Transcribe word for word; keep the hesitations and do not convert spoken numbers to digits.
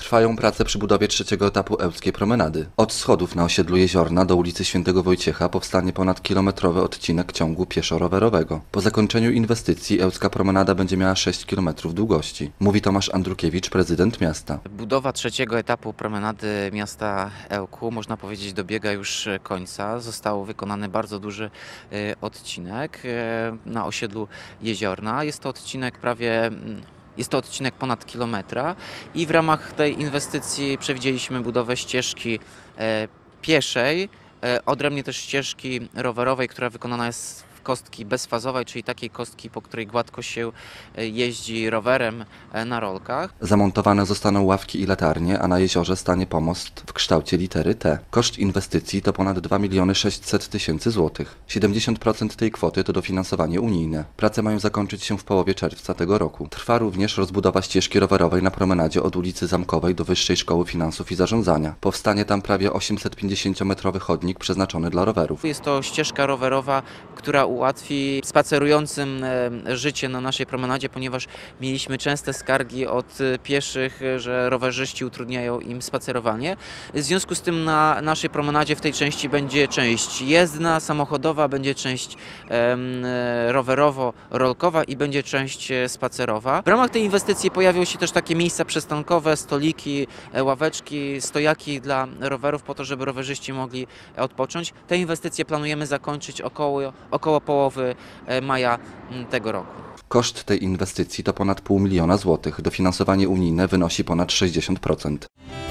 Trwają prace przy budowie trzeciego etapu Ełckiej Promenady. Od schodów na osiedlu Jeziorna do ulicy Świętego Wojciecha powstanie ponadkilometrowy odcinek ciągu pieszo-rowerowego. Po zakończeniu inwestycji Ełcka Promenada będzie miała sześć kilometrów długości, mówi Tomasz Andrukiewicz, prezydent miasta. Budowa trzeciego etapu promenady miasta Ełku, można powiedzieć, dobiega już końca. Został wykonany bardzo duży odcinek na osiedlu Jeziorna. Jest to odcinek prawie Jest to odcinek ponad kilometra i w ramach tej inwestycji przewidzieliśmy budowę ścieżki pieszej, odrębnie też ścieżki rowerowej, która wykonana jest w kostki bezfazowej, czyli takiej kostki, po której gładko się jeździ rowerem na rolkach. Zamontowane zostaną ławki i latarnie, a na jeziorze stanie pomost w kształcie litery T. Koszt inwestycji to ponad dwa miliony sześćset tysięcy złotych. siedemdziesiąt procent tej kwoty to dofinansowanie unijne. Prace mają zakończyć się w połowie czerwca tego roku. Trwa również rozbudowa ścieżki rowerowej na promenadzie od ulicy Zamkowej do Wyższej Szkoły Finansów i Zarządzania. Powstanie tam prawie osiemsetpięćdziesięciometrowy chodnik przeznaczony dla rowerów. Jest to ścieżka rowerowa, która ułatwi spacerującym życie na naszej promenadzie, ponieważ mieliśmy częste skargi od pieszych, że rowerzyści utrudniają im spacerowanie. W związku z tym na naszej promenadzie w tej części będzie część jezdna, samochodowa, będzie część rowerowo-rolkowa i będzie część spacerowa. W ramach tej inwestycji pojawią się też takie miejsca przystankowe, stoliki, ławeczki, stojaki dla rowerów po to, żeby rowerzyści mogli odpocząć. Te inwestycje planujemy zakończyć około, około połowy maja tego roku. Koszt tej inwestycji to ponad pół miliona złotych. Dofinansowanie unijne wynosi ponad sześćdziesiąt procent.